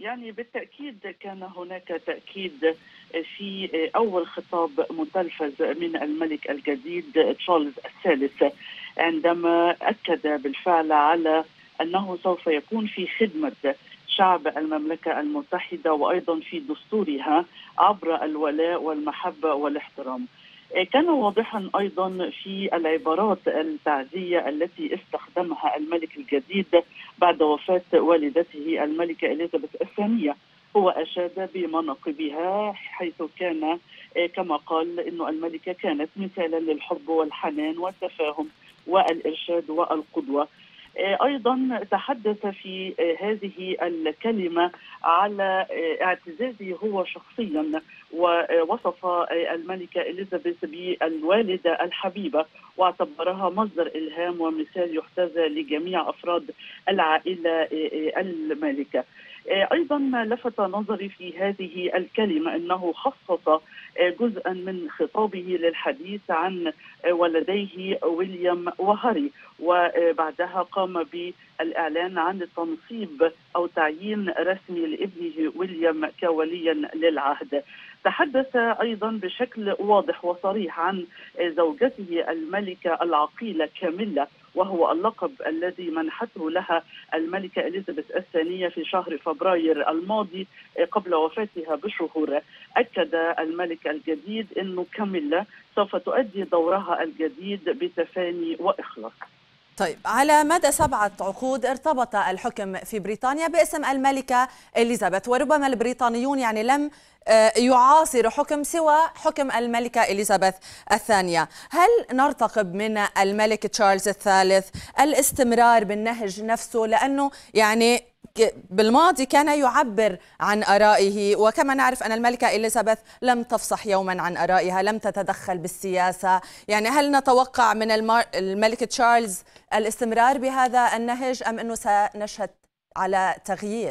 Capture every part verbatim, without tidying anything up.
يعني بالتأكيد كان هناك تأكيد في أول خطاب متلفز من الملك الجديد تشارلز الثالث، عندما أكد بالفعل على أنه سوف يكون في خدمة شعب المملكة المتحدة وأيضا في دستورها عبر الولاء والمحبة والاحترام. كان واضحا أيضا في العبارات التعزية التي استخدمها الملك الجديد بعد وفاة والدته الملكة إليزابيث الثانية. هو أشاد بمناقبها، حيث كان كما قال إنه الملكة كانت مثالا للحب والحنان والتفاهم والإرشاد والقدوة. أيضا تحدث في هذه الكلمة على اعتزازه هو شخصيا، ووصف الملكة إليزابيث بالوالدة الحبيبة واعتبرها مصدر إلهام ومثال يحتذى لجميع أفراد العائلة المالكة. أيضا لفت نظري في هذه الكلمة أنه خصص جزءا من خطابه للحديث عن ولديه ويليام وهاري، وبعدها قام بالإعلان عن التنصيب أو تعيين رسمي لابنه ويليام كوليا للعهد. تحدث أيضا بشكل واضح وصريح عن زوجته الملكة العقيلة كاميلا، وهو اللقب الذي منحته لها الملكة إليزابيث الثانية في شهر فبراير الماضي قبل وفاتها بشهور. أكد الملك الجديد أنه كاميلا سوف تؤدي دورها الجديد بتفاني وإخلاص. طيب، على مدى سبعة عقود ارتبط الحكم في بريطانيا باسم الملكة إليزابيث، وربما البريطانيون يعني لم يعاصروا حكم سوى حكم الملكة إليزابيث الثانية. هل نرتقب من الملك تشارلز الثالث الاستمرار بالنهج نفسه؟ لأنه يعني بالماضي كان يعبر عن آرائه، وكما نعرف أن الملكة إليزابيث لم تفصح يوما عن آرائها، لم تتدخل بالسياسة. يعني هل نتوقع من الملك تشارلز الاستمرار بهذا النهج أم أنه سنشهد على تغيير؟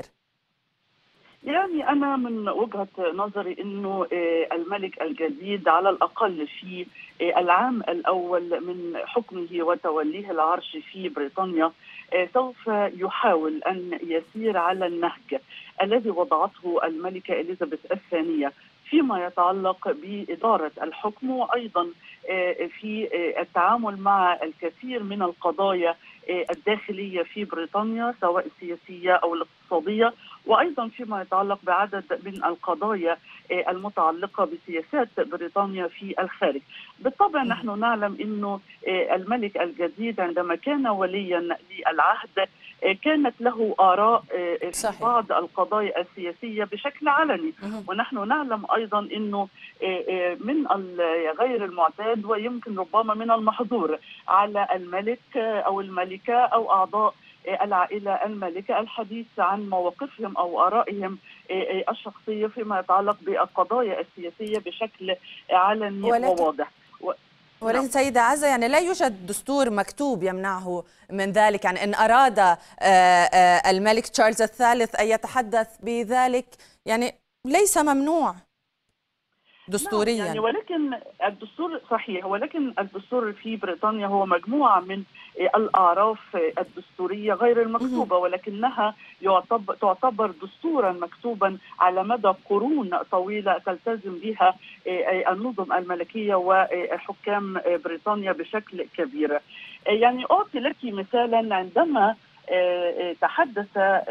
يعني أنا من وجهة نظري أنه الملك الجديد على الأقل في العام الأول من حكمه وتوليه العرش في بريطانيا سوف يحاول أن يسير على النهج الذي وضعته الملكة إليزابيث الثانية فيما يتعلق بإدارة الحكم، وأيضا في التعامل مع الكثير من القضايا الداخلية في بريطانيا سواء السياسية أو الاقتصادية، وأيضا فيما يتعلق بعدد من القضايا المتعلقة بسياسات بريطانيا في الخارج. بالطبع نحن نعلم أنه الملك الجديد عندما كان وليا للعهد كانت له آراء في بعض القضايا السياسية بشكل علني، ونحن نعلم أيضا أنه من غير المعتاد ويمكن ربما من المحظور على الملك أو الملكة أو أعضاء العائلة المالكة الحديث عن مواقفهم أو آرائهم الشخصية فيما يتعلق بالقضايا السياسية بشكل علني وواضح. ولكن سيدة عزة، يعني لا يوجد دستور مكتوب يمنعه من ذلك. يعني إن أراد الملك تشارلز الثالث أن يتحدث بذلك يعني ليس ممنوع دستوريا. نعم يعني ولكن الدستور صحيح، ولكن الدستور في بريطانيا هو مجموعة من الأعراف الدستورية غير المكتوبة، ولكنها يعتبر تعتبر دستورا مكتوبا على مدى قرون طويلة تلتزم بها النظم الملكية وحكام بريطانيا بشكل كبير. يعني أعطي لك مثالا، عندما تحدث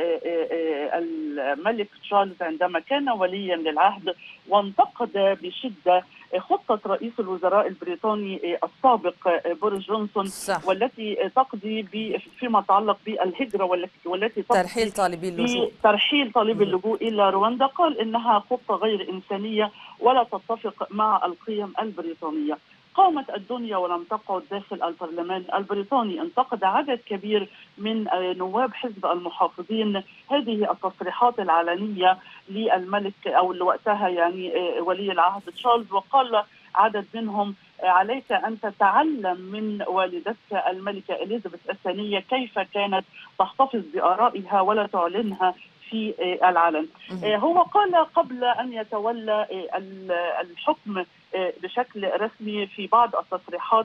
الملك تشارلز عندما كان وليا للعهد وانتقد بشدة خطة رئيس الوزراء البريطاني السابق بوريس جونسون صح. والتي تقضي فيما يتعلق بالهجرة والتي تقضي ترحيل طالبي اللجوء ترحيل طالبي اللجوء إلى رواندا. قال إنها خطة غير إنسانية ولا تتفق مع القيم البريطانية. قامت الدنيا ولم تقعد داخل البرلمان البريطاني. انتقد عدد كبير من نواب حزب المحافظين هذه التصريحات العلنية للملك أو وقتها يعني ولي العهد تشارلز، وقال عدد منهم عليك أن تتعلم من والدتك الملكة إليزابيث الثانية كيف كانت تحتفظ بآرائها ولا تعلنها في العلن. هو قال قبل أن يتولى الحكم بشكل رسمي في بعض التصريحات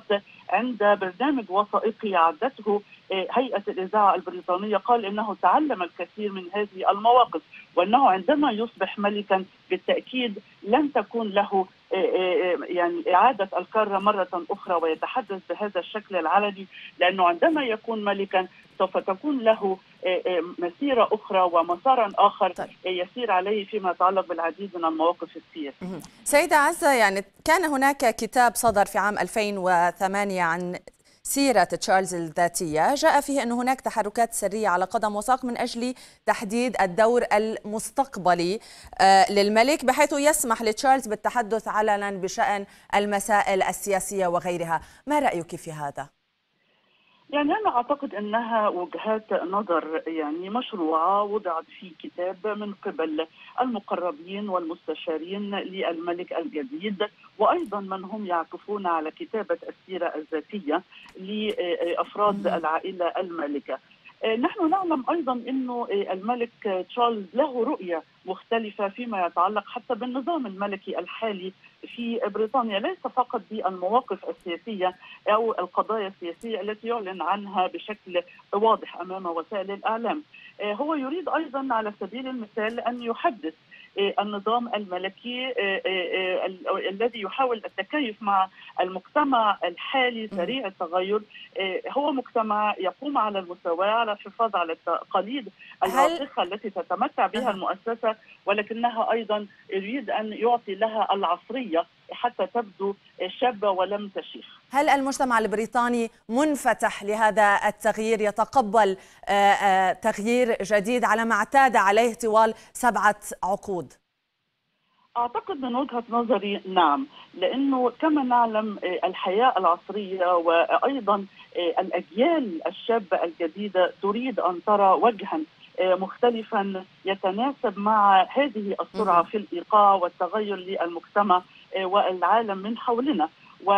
عند برنامج وثائقي عدته هيئة الإذاعة البريطانية، قال إنه تعلم الكثير من هذه المواقف، وأنه عندما يصبح ملكا بالتأكيد لن تكون له يعني إعادة الكرة مرة أخرى ويتحدث بهذا الشكل العلني، لأنه عندما يكون ملكا سوف تكون له مسيرة أخرى ومسارا آخر طيب. يسير عليه فيما يتعلق بالعديد من المواقف السياسية. سيدة عزة، يعني كان هناك كتاب صدر في عام ألفين وثمانية عن سيرة تشارلز الذاتية، جاء فيه أن هناك تحركات سرية على قدم وساق من أجل تحديد الدور المستقبلي للملك، بحيث يسمح لتشارلز بالتحدث علنا بشأن المسائل السياسية وغيرها. ما رأيك في هذا؟ يعني أنا أعتقد أنها وجهات نظر يعني مشروعة وضعت في كتاب من قبل المقربين والمستشارين للملك الجديد، وأيضا من هم يعكفون على كتابة السيرة الذاتية لأفراد العائلة المالكة. نحن نعلم أيضا أنه الملك تشارلز له رؤية مختلفة فيما يتعلق حتى بالنظام الملكي الحالي في بريطانيا، ليس فقط بالمواقف السياسية أو القضايا السياسية التي يعلن عنها بشكل واضح أمام وسائل الإعلام. هو يريد أيضا على سبيل المثال أن يحدث النظام الملكي الذي يحاول التكيف مع المجتمع الحالي سريع التغير. هو مجتمع يقوم على المساواة، على الحفاظ على التقاليد الراسخة التي تتمتع بها المؤسسة، ولكنها أيضا يريد أن يعطي لها العصرية حتى تبدو شابة ولم تشيخ. هل المجتمع البريطاني منفتح لهذا التغيير، يتقبل تغيير جديد على ما اعتاد عليه طوال سبعة عقود؟ أعتقد من وجهة نظري نعم، لأنه كما نعلم الحياة العصرية وأيضا الأجيال الشابة الجديدة تريد أن ترى وجها مختلفا يتناسب مع هذه السرعة في الإيقاع والتغير للمجتمع والعالم من حولنا.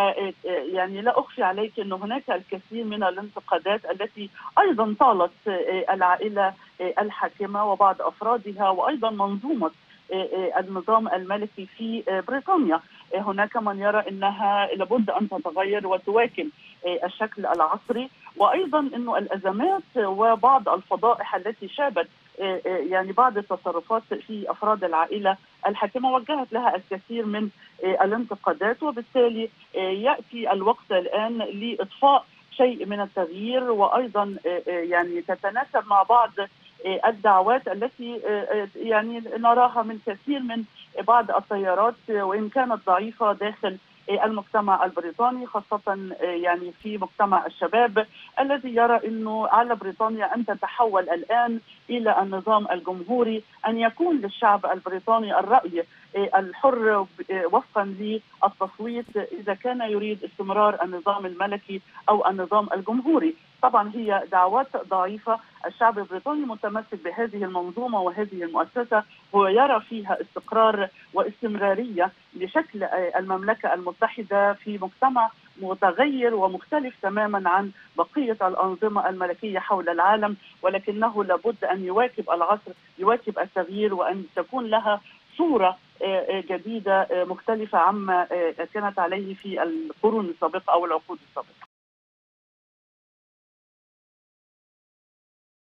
ويعني لا أخفي عليك أن هناك الكثير من الانتقادات التي أيضا طالت العائلة الحاكمة وبعض أفرادها وأيضا منظومة النظام الملكي في بريطانيا. هناك من يرى أنها لابد أن تتغير وتواكب الشكل العصري، وأيضا أنه الأزمات وبعض الفضائح التي شابت يعني بعض التصرفات في أفراد العائلة الحاكمة وجهت لها الكثير من الانتقادات، وبالتالي يأتي الوقت الآن لإضفاء شيء من التغيير، وأيضا يعني تتناسب مع بعض الدعوات التي يعني نراها من كثير من بعض التيارات وإن كانت ضعيفة داخل المجتمع البريطاني، خاصة يعني في مجتمع الشباب الذي يرى أنه على بريطانيا أن تتحول الآن إلى النظام الجمهوري، أن يكون للشعب البريطاني الرأي الحر وفقا للتصويت إذا كان يريد استمرار النظام الملكي أو النظام الجمهوري. طبعا هي دعوات ضعيفة، الشعب البريطاني متمسك بهذه المنظومة وهذه المؤسسة، هو يرى فيها استقرار واستمرارية لشكل المملكة المتحدة في مجتمع متغير ومختلف تماما عن بقية الأنظمة الملكية حول العالم، ولكنه لابد أن يواكب العصر، يواكب التغيير، وأن تكون لها صورة جديدة مختلفة عما كانت عليه في القرون السابقة أو العقود السابقة.